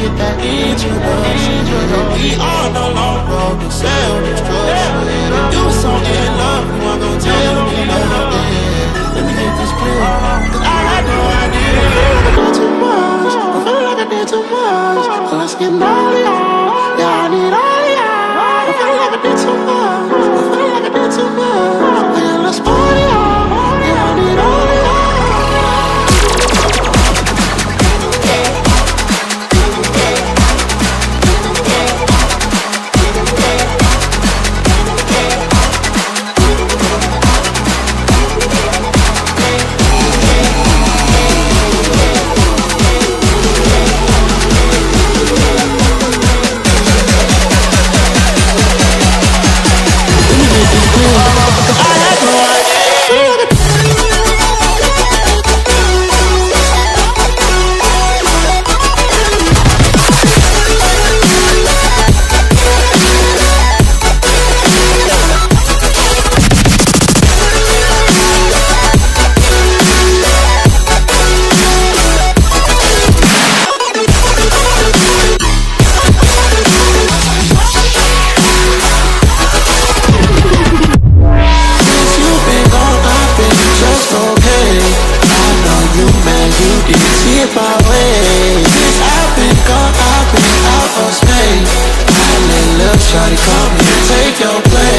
get that introduction. We on the long road to self-destruction. You was so in love, you weren't gon' tell me nothing. Let me get this clear, cause I had no idea. I feel like I did too much, I feel like I did too much. So let's get naughty, yeah, I need all of y'all. I feel like I did too much, I feel like I did too much. Yeah, let's party, yeah, I need all of y'all. Shawty, come here, take your place.